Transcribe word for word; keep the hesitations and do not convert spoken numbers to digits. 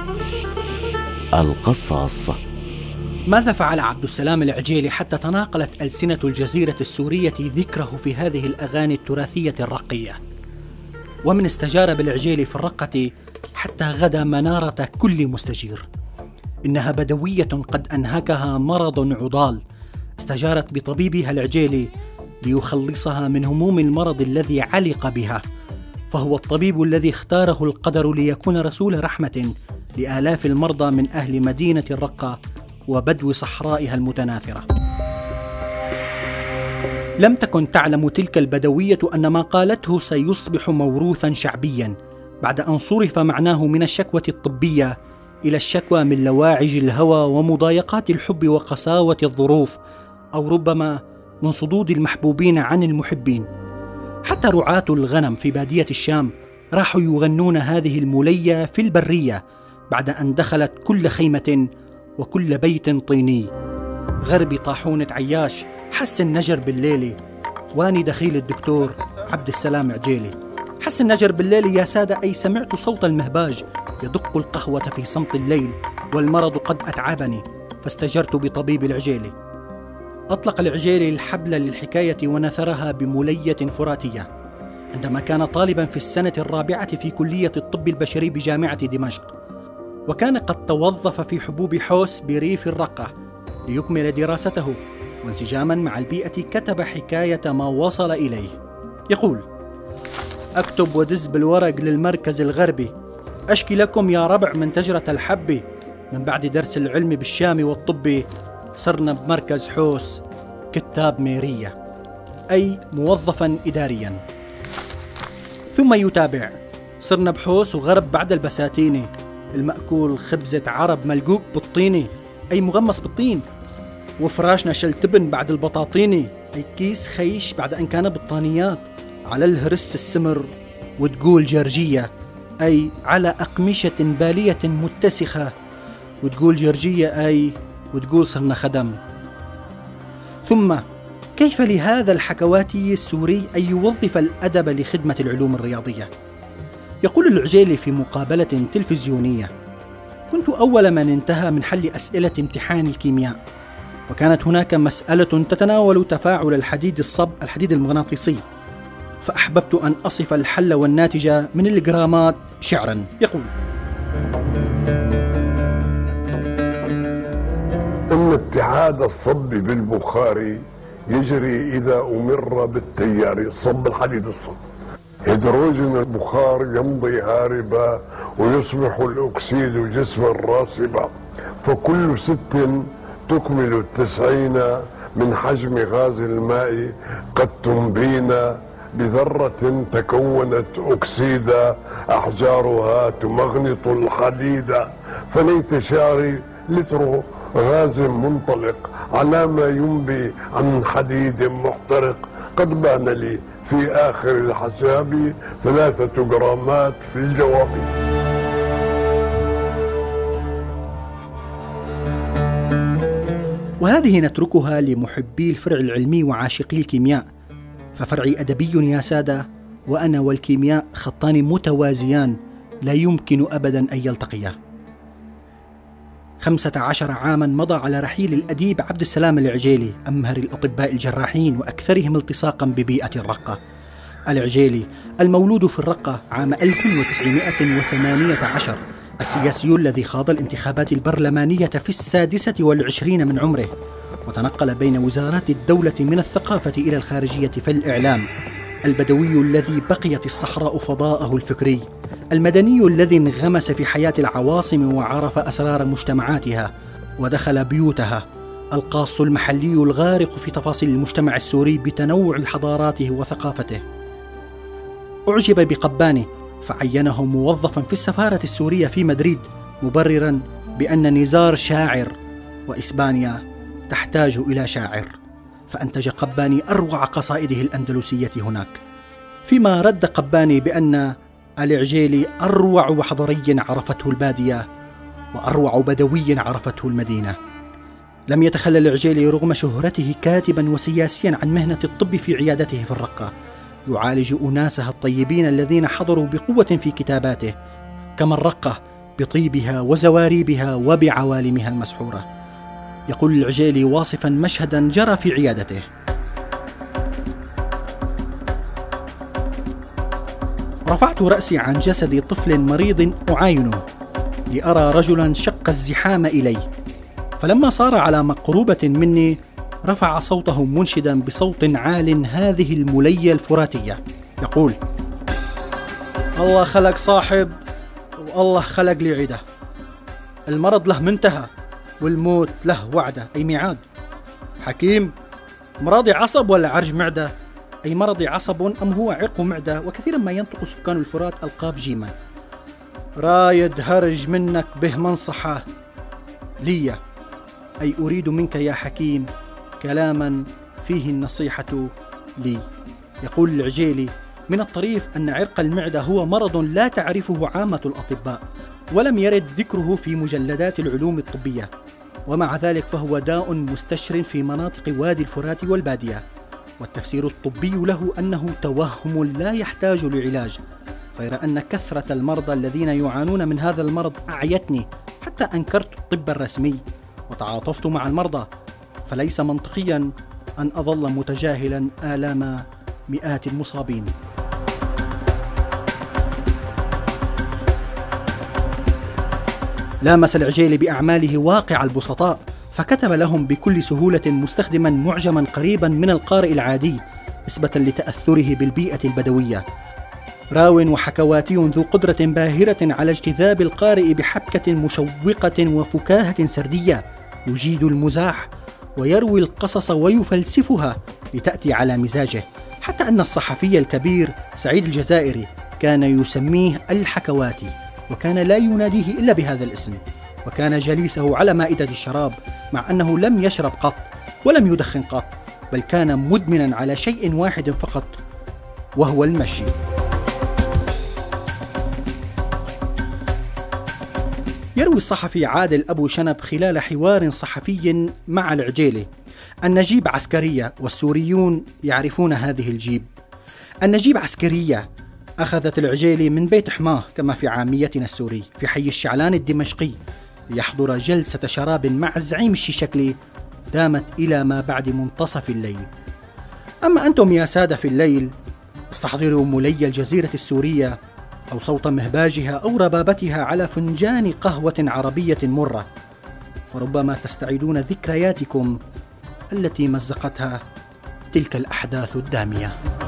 القصاص. ماذا فعل عبد السلام العجيلي حتى تناقلت ألسنة الجزيرة السورية ذكره في هذه الأغاني التراثية الرقية؟ ومن استجار بالعجيلي في الرقة حتى غدا منارة كل مستجير. إنها بدوية قد أنهكها مرض عضال، استجارت بطبيبها العجيلي ليخلصها من هموم المرض الذي علق بها، فهو الطبيب الذي اختاره القدر ليكون رسول رحمة لآلاف المرضى من أهل مدينة الرقة وبدو صحرائها المتناثرة. لم تكن تعلم تلك البدوية أن ما قالته سيصبح موروثا شعبيا بعد أن صرف معناه من الشكوى الطبية إلى الشكوى من لواعج الهوى ومضايقات الحب وقساوة الظروف، أو ربما من صدود المحبوبين عن المحبين. حتى رعاة الغنم في بادية الشام راحوا يغنون هذه الملية في البرية بعد أن دخلت كل خيمة وكل بيت طيني. غرب طاحونة عياش حس النجر بالليل، واني دخيل الدكتور عبد السلام عجيلي. حس النجر بالليل يا سادة، أي سمعت صوت المهباج يدق القهوة في صمت الليل، والمرض قد أتعبني فاستجرت بطبيب العجيلي. أطلق العجيلي الحبل للحكاية ونثرها بملية فراتية عندما كان طالبا في السنة الرابعة في كلية الطب البشري بجامعة دمشق، وكان قد توظف في حبوب حوس بريف الرقة ليكمل دراسته، وانسجاما مع البيئة كتب حكاية ما وصل إليه. يقول: أكتب ودز بالورق للمركز الغربي، أشكي لكم يا ربع من تجرة الحب، من بعد درس العلم بالشام والطب صرنا بمركز حوس كتاب ميرية، أي موظفا إداريا. ثم يتابع: صرنا بحوس وغرب بعد البساتيني، المأكول خبزة عرب ملقوق بالطيني، أي مغمس بالطين، وفراشنا شلتبن بعد البطاطيني، أي كيس خيش بعد أن كان بالطانيات، على الهرس السمر وتقول جرجية، أي على أقمشة بالية متسخة، وتقول جرجية أي وتقول صرنا خدم. ثم كيف لهذا الحكواتي السوري أن يوظف الأدب لخدمة العلوم الرياضية؟ يقول العجيلي في مقابلة تلفزيونية: كنت أول من انتهى من حل أسئلة امتحان الكيمياء، وكانت هناك مسألة تتناول تفاعل الحديد الصب الحديد المغناطيسي، فأحببت أن أصف الحل والناتج من الجرامات شعرا. يقول: إن اتحاد الصب بالبخار يجري إذا أمر بالتيار، صب الحديد الصب، هيدروجين البخار يمضي هاربا ويصبح الأكسيد جسما راسبا، فكل ست تكمل التسعين من حجم غاز الماء قد تنبينا بذرة تكونت أكسيدا أحجارها تمغنط الحديد، فليت شعري لتر غاز منطلق على ما ينبي عن حديد محترق، قد بان لي في آخر الحساب ثلاثة جرامات في الجواب. وهذه نتركها لمحبي الفرع العلمي وعاشقي الكيمياء، ففرعي أدبي يا سادة، وأنا والكيمياء خطان متوازيان لا يمكن أبدا أن يلتقيا. خمسة عشر عاما مضى على رحيل الأديب عبد السلام العجيلي، أمهر الأطباء الجراحين وأكثرهم التصاقا ببيئة الرقة. العجيلي المولود في الرقة عام ألف وتسعمائة وثمانية عشر، السياسي الذي خاض الانتخابات البرلمانية في السادسة والعشرين من عمره، وتنقل بين وزارات الدولة من الثقافة إلى الخارجية في الإعلام، البدوي الذي بقيت الصحراء فضاءه الفكري، المدني الذي انغمس في حياة العواصم وعرف أسرار مجتمعاتها ودخل بيوتها، القاص المحلي الغارق في تفاصيل المجتمع السوري بتنوع حضاراته وثقافته. أعجب بقباني فعينه موظفا في السفارة السورية في مدريد، مبررا بأن نزار شاعر وإسبانيا تحتاج إلى شاعر، فأنتج قباني أروع قصائده الأندلسية هناك، فيما رد قباني بأن العجيلي أروع وحضري عرفته البادية وأروع بدوي عرفته المدينة. لم يتخلى العجيلي رغم شهرته كاتبا وسياسيا عن مهنة الطب في عيادته في الرقة، يعالج أناسها الطيبين الذين حضروا بقوة في كتاباته، كما الرقة بطيبها وزواريبها وبعوالمها المسحورة. يقول العجيلي واصفا مشهدا جرى في عيادته: رفعت رأسي عن جسد طفل مريض أعاينه لأرى رجلا شق الزحام إليه، فلما صار على مقروبة مني رفع صوته منشدا بصوت عال هذه الملية الفراتية يقول: الله خلق صاحب والله خلق لي عيدة، المرض له منتهى والموت له وعده أي ميعاد. حكيم، مرضي عصب ولا عرج معدة؟ أي مرضي عصب أم هو عرق معدة؟ وكثيرا ما ينطق سكان الفرات القاف جيما. رايد هرج منك به منصحة لي، أي أريد منك يا حكيم كلاما فيه النصيحة لي. يقول العجيلي: من الطريف أن عرق المعدة هو مرض لا تعرفه عامة الأطباء، ولم يرد ذكره في مجلدات العلوم الطبية، ومع ذلك فهو داء مستشر في مناطق وادي الفرات والبادية، والتفسير الطبي له أنه توهم لا يحتاج لعلاج، غير أن كثرة المرضى الذين يعانون من هذا المرض أعيتني حتى أنكرت الطب الرسمي وتعاطفت مع المرضى، فليس منطقيا أن أظل متجاهلا آلام مئات المصابين. لامس العجيلي بأعماله واقع البسطاء، فكتب لهم بكل سهولة مستخدما معجما قريبا من القارئ العادي نسبة لتأثره بالبيئة البدوية. راو وحكواتي ذو قدرة باهرة على اجتذاب القارئ بحبكة مشوقة وفكاهة سردية، يجيد المزاح ويروي القصص ويفلسفها لتأتي على مزاجه، حتى أن الصحفي الكبير سعيد الجزائري كان يسميه الحكواتي، وكان لا يناديه إلا بهذا الاسم، وكان جليسه على مائدة الشراب، مع أنه لم يشرب قط ولم يدخن قط، بل كان مدمنا على شيء واحد فقط وهو المشي. يروي الصحفي عادل أبو شنب خلال حوار صحفي مع العجيلي أن جيب عسكرية، والسوريون يعرفون هذه الجيب. أن جيب عسكرية أخذت العجيلي من بيت حماه كما في عاميتنا السوري في حي الشعلان الدمشقي ليحضر جلسة شراب مع الزعيم الشيشكلي دامت إلى ما بعد منتصف الليل. أما أنتم يا سادة في الليل استحضروا ملي الجزيرة السورية أو صوت مهباجها أو ربابتها على فنجان قهوة عربية مرة، فربما تستعيدون ذكرياتكم التي مزقتها تلك الأحداث الدامية.